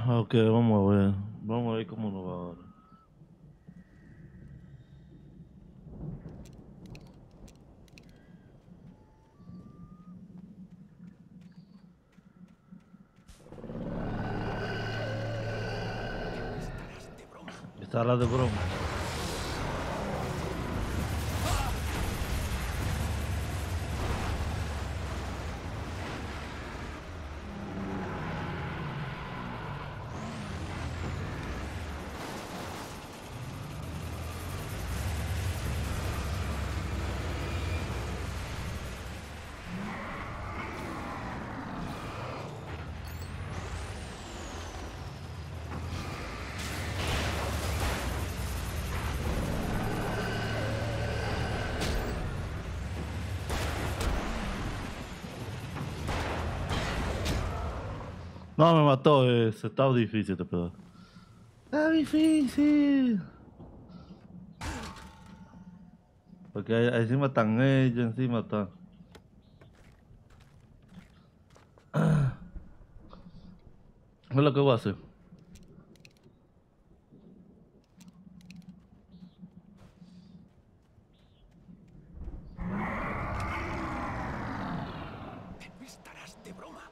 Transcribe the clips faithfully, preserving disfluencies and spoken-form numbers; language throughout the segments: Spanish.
Ok, vamos a ver. Vamos a ver cómo nos va ahora. Está la de broma. No, me mató. Eh, se está difícil este pedo. Está difícil. Porque ahí- ahí encima están ellos, encima están. ¿Qué es lo que voy a hacer? No estarás de broma.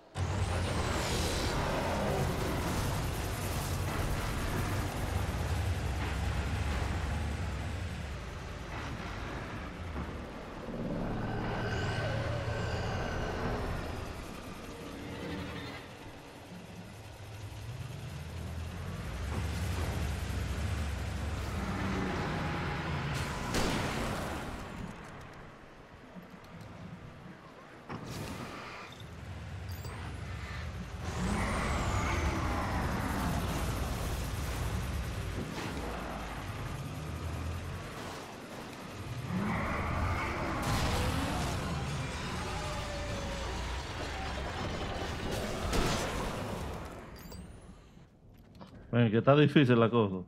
Ven, que está difícil la cosa.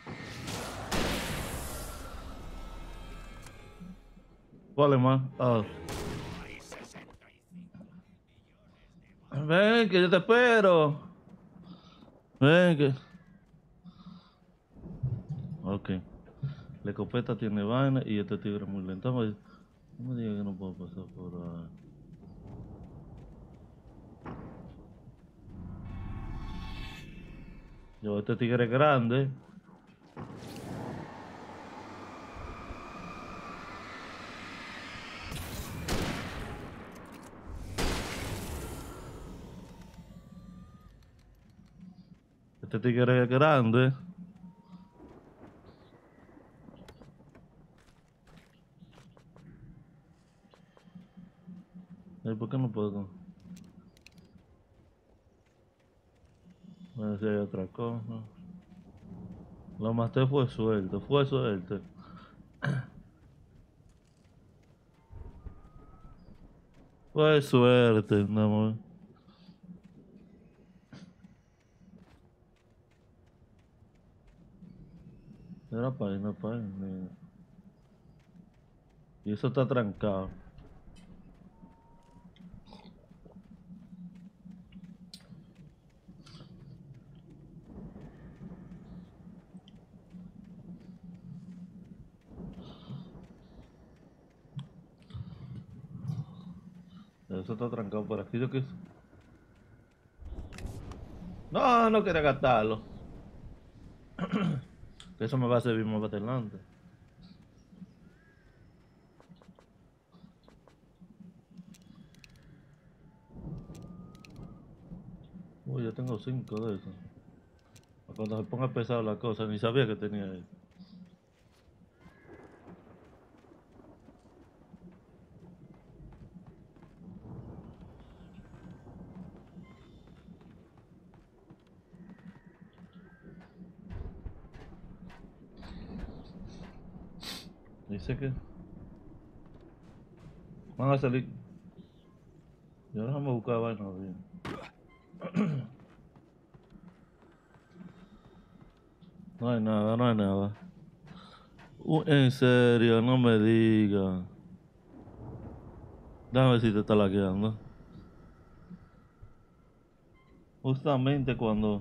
¿Cuál es más? Ah. Ven, que yo te espero. Ven, que. Ok. La escopeta tiene vaina y este tigre es muy lento. No me, no me diga que no puedo pasar por ahí. Yo, este tigre es grande. Este tigre es grande. Ay, ¿por qué no puedo? A ver si hay otra cosa. Lo maté fue suerte, fue suerte. Fue suerte, mi amor. Era para ir, no para ir. Mira. Y eso está trancado. Eso está trancado por aquí. Yo quise. No, no quería gastarlo. Eso me va a servir más para adelante. Uy, yo tengo cinco de esos. Cuando se ponga pesado la cosa, ni sabía que tenía eso. Dice que van a salir. Yo déjame buscar vaina bien. No hay nada, no hay nada. Uh, en serio, no me digas. Déjame ver si te está laqueando. Justamente cuando...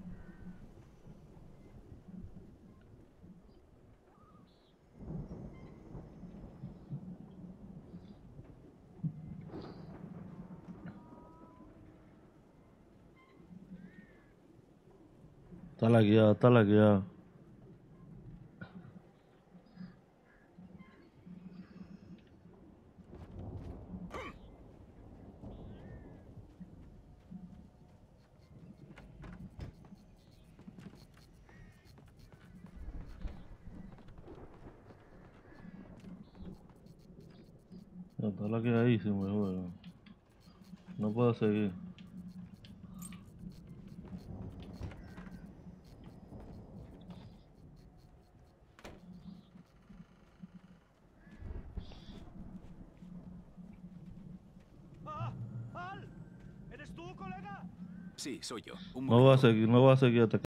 Está lagueado, está lagueado. Ya está lagueadísimo el juego. No puedo seguir. ¡Ah! ¡Al! ¿Eres tú, colega? Sí, soy yo. Un No voy a momento. seguir, no voy a seguir hasta que